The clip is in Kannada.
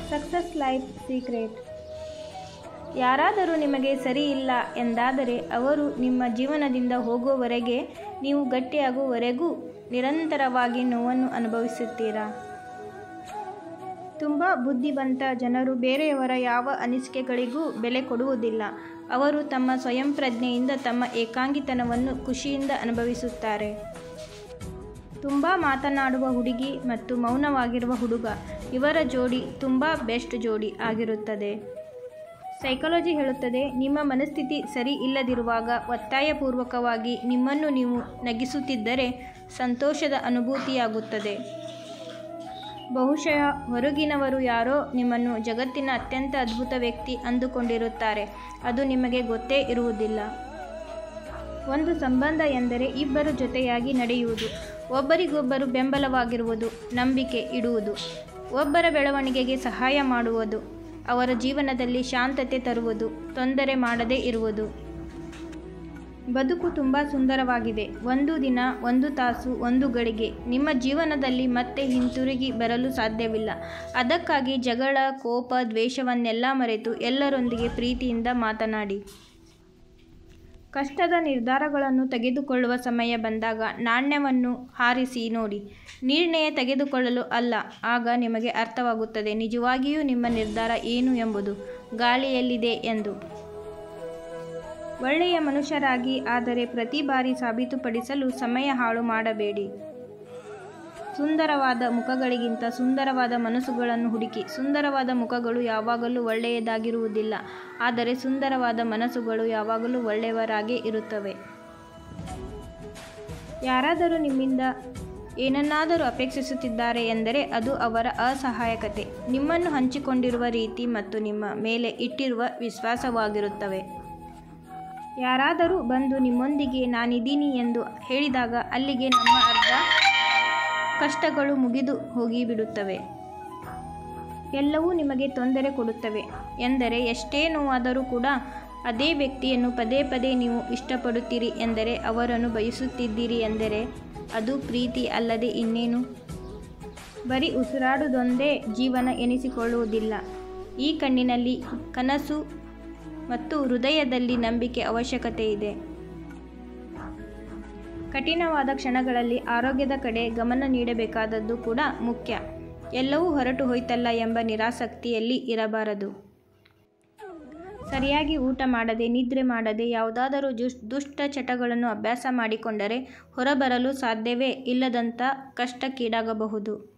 Success life secret. ಯಾರಾದರೂ ನಿಮಗೆ ಸರಿ ಇಲ್ಲ ಎಂದಾದರೆ ಅವರು ನಿಮ್ಮ ಜೀವನದಿಂದ ಹೋಗುವವರೆಗೆ, ನೀವು ಗಟ್ಟಿಯಾಗುವವರೆಗೂ ನಿರಂತರವಾಗಿ ನೋವನ್ನು ಅನುಭವಿಸುತ್ತೀರಾ. ತುಂಬ ಬುದ್ಧಿವಂತ ಜನರು ಬೇರೆಯವರ ಯಾವ ಅನಿಸಿಕೆಗಳಿಗೂ ಬೆಲೆ ಕೊಡುವುದಿಲ್ಲ. ಅವರು ತಮ್ಮ ಸ್ವಯಂ ಪ್ರಜ್ಞೆಯಿಂದ ತಮ್ಮ ಏಕಾಂಗಿತನವನ್ನು ಖುಷಿಯಿಂದ ಅನುಭವಿಸುತ್ತಾರೆ. ತುಂಬ ಮಾತನಾಡುವ ಹುಡುಗಿ ಮತ್ತು ಮೌನವಾಗಿರುವ ಹುಡುಗ, ಇವರ ಜೋಡಿ ತುಂಬ ಬೆಸ್ಟ್ ಜೋಡಿ ಆಗಿರುತ್ತದೆ. ಸೈಕಾಲಜಿ ಹೇಳುತ್ತದೆ, ನಿಮ್ಮ ಮನಸ್ಥಿತಿ ಸರಿ ಇಲ್ಲದಿರುವಾಗ ಒತ್ತಾಯಪೂರ್ವಕವಾಗಿ ನಿಮ್ಮನ್ನು ನೀವು ನಗಿಸುತ್ತಿದ್ದರೆ ಸಂತೋಷದ ಅನುಭೂತಿಯಾಗುತ್ತದೆ. ಬಹುಶಃ ಹೊರಗಿನವರು ಯಾರೋ ನಿಮ್ಮನ್ನು ಜಗತ್ತಿನ ಅತ್ಯಂತ ಅದ್ಭುತ ವ್ಯಕ್ತಿ ಅಂದುಕೊಂಡಿರುತ್ತಾರೆ. ಅದು ನಿಮಗೆ ಗೊತ್ತೇ ಇರುವುದಿಲ್ಲ. ಒಂದು ಸಂಬಂಧ ಎಂದರೆ ಇಬ್ಬರು ಜೊತೆಯಾಗಿ ನಡೆಯುವುದು, ಒಬ್ಬರಿಗೊಬ್ಬರು ಬೆಂಬಲವಾಗಿರುವುದು, ನಂಬಿಕೆ ಇಡುವುದು, ಒಬ್ಬರ ಬೆಳವಣಿಗೆಗೆ ಸಹಾಯ ಮಾಡುವುದು, ಅವರ ಜೀವನದಲ್ಲಿ ಶಾಂತತೆ ತರುವುದು, ತೊಂದರೆ ಮಾಡದೇ ಇರುವುದು. ಬದುಕು ತುಂಬ ಸುಂದರವಾಗಿದೆ. ಒಂದು ದಿನ, ಒಂದು ತಾಸು, ಒಂದು ಗಳಿಗೆ ನಿಮ್ಮ ಜೀವನದಲ್ಲಿ ಮತ್ತೆ ಹಿಂತಿರುಗಿ ಬರಲು ಸಾಧ್ಯವಿಲ್ಲ. ಅದಕ್ಕಾಗಿ ಜಗಳ, ಕೋಪ, ದ್ವೇಷವನ್ನೆಲ್ಲ ಮರೆತು ಎಲ್ಲರೊಂದಿಗೆ ಪ್ರೀತಿಯಿಂದ ಮಾತನಾಡಿ. ಕಷ್ಟದ ನಿರ್ಧಾರಗಳನ್ನು ತೆಗೆದುಕೊಳ್ಳುವ ಸಮಯ ಬಂದಾಗ ನಾಣ್ಯವನ್ನು ಹಾರಿಸಿ ನೋಡಿ. ನಿರ್ಣಯ ತೆಗೆದುಕೊಳ್ಳಲು ಅಲ್ಲ. ಆಗ ನಿಮಗೆ ಅರ್ಥವಾಗುತ್ತದೆ ನಿಜವಾಗಿಯೂ ನಿಮ್ಮ ನಿರ್ಧಾರ ಏನು ಎಂಬುದು ಗಾಳಿಯಲ್ಲಿದೆ ಎಂದು. ಒಳ್ಳೆಯ ಮನುಷ್ಯರಾಗಿ, ಆದರೆ ಪ್ರತಿ ಬಾರಿ ಸಾಬೀತುಪಡಿಸಲು ಸಮಯ ಹಾಳು ಮಾಡಬೇಡಿ. ಸುಂದರವಾದ ಮುಖಗಳಿಗಿಂತ ಸುಂದರವಾದ ಮನಸ್ಸುಗಳನ್ನು ಹುಡುಕಿ. ಸುಂದರವಾದ ಮುಖಗಳು ಯಾವಾಗಲೂ ಒಳ್ಳೆಯದಾಗಿರುವುದಿಲ್ಲ, ಆದರೆ ಸುಂದರವಾದ ಮನಸ್ಸುಗಳು ಯಾವಾಗಲೂ ಒಳ್ಳೆಯವರಾಗೇ ಇರುತ್ತವೆ. ಯಾರಾದರೂ ನಿಮ್ಮಿಂದ ಏನನ್ನಾದರೂ ಅಪೇಕ್ಷಿಸುತ್ತಿದ್ದಾರೆ ಎಂದರೆ ಅದು ಅವರ ಅಸಹಾಯಕತೆ, ನಿಮ್ಮನ್ನು ಹಂಚಿಕೊಂಡಿರುವ ರೀತಿ ಮತ್ತು ನಿಮ್ಮ ಮೇಲೆ ಇಟ್ಟಿರುವ ವಿಶ್ವಾಸವಾಗಿರುತ್ತವೆ. ಯಾರಾದರೂ ಬಂದು ನಿಮ್ಮೊಂದಿಗೆ ನಾನಿದ್ದೀನಿ ಎಂದು ಹೇಳಿದಾಗ ಅಲ್ಲಿಗೆ ನಮ್ಮ ಅರ್ಧ ಕಷ್ಟಗಳು ಮುಗಿದು ಹೋಗಿಬಿಡುತ್ತವೆ. ಎಲ್ಲವೂ ನಿಮಗೆ ತೊಂದರೆ ಕೊಡುತ್ತವೆ ಎಂದರೆ, ಎಷ್ಟೇ ನೋವಾದರೂ ಕೂಡ ಅದೇ ವ್ಯಕ್ತಿಯನ್ನು ಪದೇ ಪದೇ ನೀವು ಇಷ್ಟಪಡುತ್ತೀರಿ ಎಂದರೆ, ಅವರನ್ನು ಬಯಸುತ್ತಿದ್ದೀರಿ ಎಂದರೆ ಅದು ಪ್ರೀತಿ ಅಲ್ಲದೆ ಇನ್ನೇನು? ಬರೀ ಉಸಿರಾಡುವುದೊಂದೇ ಜೀವನ ಎನಿಸಿಕೊಳ್ಳುವುದಿಲ್ಲ. ಈ ಕಣ್ಣಿನಲ್ಲಿ ಕನಸು ಮತ್ತು ಹೃದಯದಲ್ಲಿ ನಂಬಿಕೆ ಅವಶ್ಯಕತೆ ಇದೆ. ಕಠಿಣವಾದ ಕ್ಷಣಗಳಲ್ಲಿ ಆರೋಗ್ಯದ ಕಡೆ ಗಮನ ನೀಡಬೇಕಾದದ್ದು ಕೂಡ ಮುಖ್ಯ. ಎಲ್ಲವೂ ಹೊರಟು ಹೋಯ್ತಲ್ಲ ಎಂಬ ನಿರಾಸಕ್ತಿಯಲ್ಲಿ ಇರಬಾರದು. ಸರಿಯಾಗಿ ಊಟ ಮಾಡದೆ, ನಿದ್ರೆ ಮಾಡದೆ ಯಾವುದಾದರೂ ದುಷ್ಟ ಚಟಗಳನ್ನು ಅಭ್ಯಾಸ ಮಾಡಿಕೊಂಡರೆ ಹೊರಬರಲು ಸಾಧ್ಯವೇ ಇಲ್ಲದಂಥ ಕಷ್ಟಕ್ಕೀಡಾಗಬಹುದು.